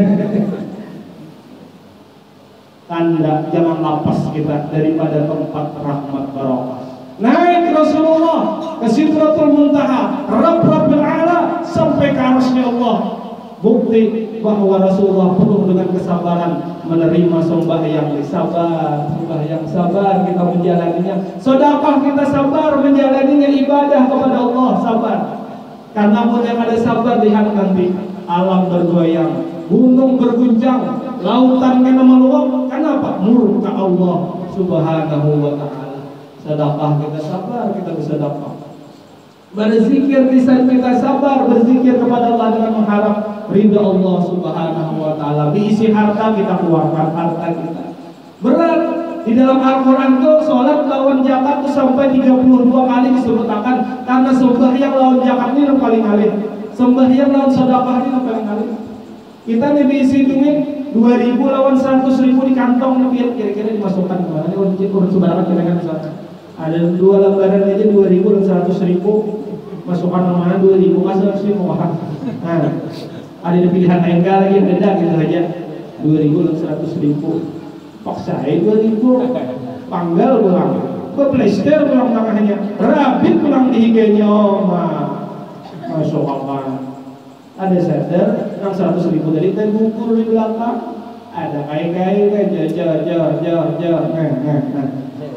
Tanda jangan lapas kita daripada tempat rahmat barokah. Naik Rasulullah ke Sidratul Muntaha, Rabb Rabbil A'la sampai ke arasnya Allah. Bukti bahwa Rasulullah penuh dengan kesabaran menerima sembahyang, sabar, sembahyang sabar kita menjalaninya, sedekah kita sabar menjalaninya, ibadah kepada Allah sabar. Karena yang ada sabar, lihat nanti alam bergoyang, gunung berguncang, lautan kena meluap. Kenapa? Murka Allah Subhanahu wa ta'ala. Sedekah kita sabar, kita bersedekah. Berzikir lisan kita sabar, berzikir kepada Allah dengan mengharap ridha Allah Subhanahu wa ta'ala. Diisi harta kita keluarkan harta kita. Berat di dalam Al-Qur'an tuh salat lawan zakat tuh sampai tiga puluh dua kali disebutkan, karena sembahyang lawan zakat ini yang paling alim. Sembahyang lawan sedekah ini yang paling alim. Kita nih diisi duit dua ribu lawan seratus ribu di kantong nih, kira-kira dimasukkan kemana? Ini urut urut sebarang kira-kira misalkan. Ada dua lembaran aja dua ribu dan seratus ribu, masukkan kemana? Dua ribu kan seratus ribu. Nah, ada pilihan enggak lagi beda gitu aja. Dua ribu dan seratus ribu. Paksa dua ribu. Panggal pulang. Beplester pulang tangannya. Rabit pulang di higanya. Oh, masuk Allah. Ada sadar yang seratus ribu tadi teh gugur di belakang. Ada kai-kai kayak jar jar jar jar. Nah, nah, nah.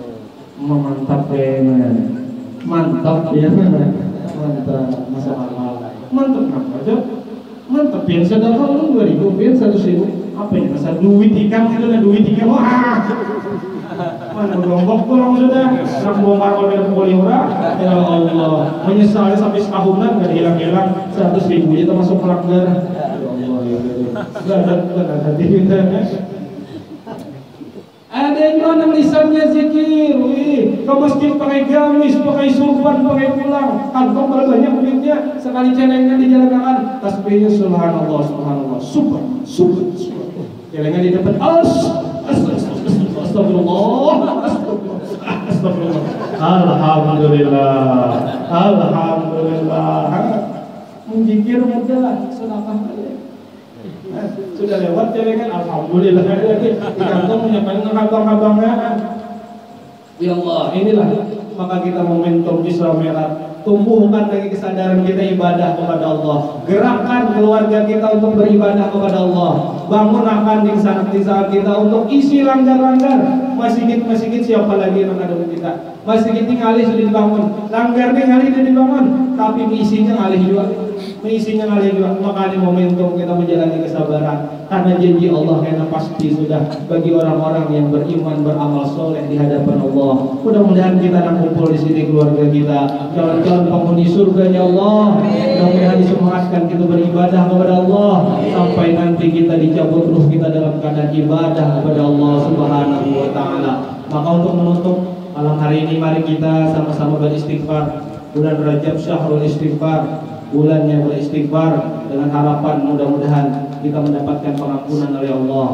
Mantap ya, mantap ya, mantap masa awal, mantap apa aja, mantap pian sedekah lu dua ribu, pian seratus ribu, apa ini masa duit ikan itu lah duit ikan, wah, mana gelombok pulang sudah, nak bongkar oleh poliora, ya Allah, menyesal sampai setahunan nggak hilang-hilang seratus ribu itu masuk Langgar, ya Allah, ya Allah, nggak ada nggak ada di kita. Ada Ada yang mana lisannya zikir, wih, ke masjid pakai gamis, pakai surban, pakai pulang, kantong kalau banyak duitnya, sekali celengan di jalan kanan, tasbihnya subhanallah, subhanallah, super, super, super. Celengan di depan, as, astagfirullah, astagfirullah, alhamdulillah, alhamdulillah. Menjikir mudah, sedekah aja. Sudah lewat celengan, alhamdulillah lagi di kantong punya abang-abangnya. Ya Allah, inilah maka kita momentum Isra Mi'raj. Tumbuhkan lagi kesadaran kita ibadah kepada Allah. Gerakkan keluarga kita untuk beribadah kepada Allah. Bangun akan di saat di saat kita untuk isi langgar-langgar. Masjid-masjid siapa lagi yang ada di kita? Masjid ngalih sudah dibangun, langgar ngalih sudah dibangun, tapi isinya ngalih juga. Isinya ngalih juga. Maka ini momentum kita menjalani kesabaran. Karena janji Allah karena pasti sudah bagi orang-orang yang beriman beramal soleh di hadapan Allah. Mudah-mudahan kita akan kumpul di sini keluarga kita, calon-calon penghuni surganya Allah. Mudah-mudahan disemangatkan kita beribadah kepada Allah sampai nanti kita dicabut ruh kita dalam keadaan ibadah kepada Allah Subhanahu wa taala. Maka untuk menutup malam hari ini mari kita sama-sama beristighfar. Bulan Rajab Syahrul Istighfar, bulan yang beristighfar, dengan harapan mudah-mudahan kita mendapatkan pengampunan oleh Allah.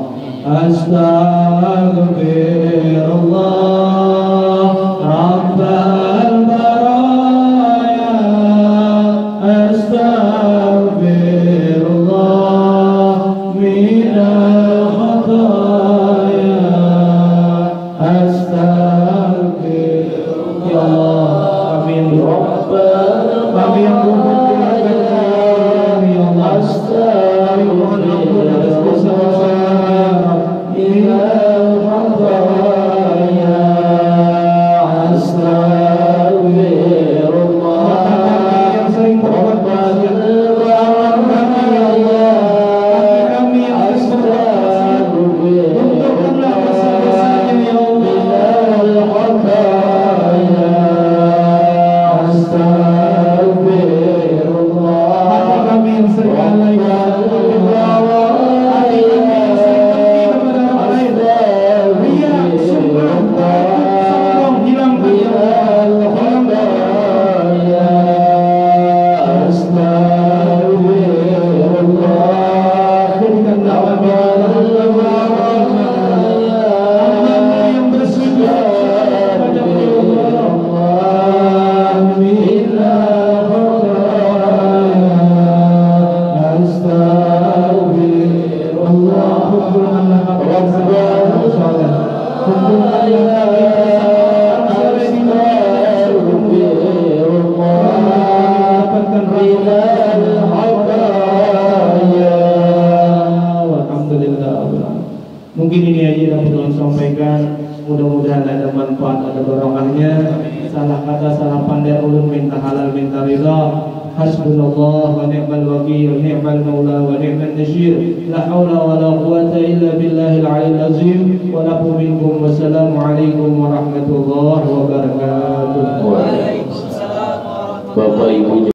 Astaghfirullah Rabbal baraya, astaghfirullah minal khataya, astaghfirullah. Ya Allah, amin. Rabbal kami yang mungkin ini aja yang perlu sampaikan. Mudah-mudahan ada manfaat, ada barokahnya. Salah kata, salah pandai ulun minta halal, minta ridha. Hasbunallah wa ni'mal wakil, ni'mal maula wa ni'mal nasir. La haula wa la quwata illa billahil aliyyil azim. Wa lakum minkum wassalamu alaikum warahmatullahi wabarakatuh. Bapak Ibu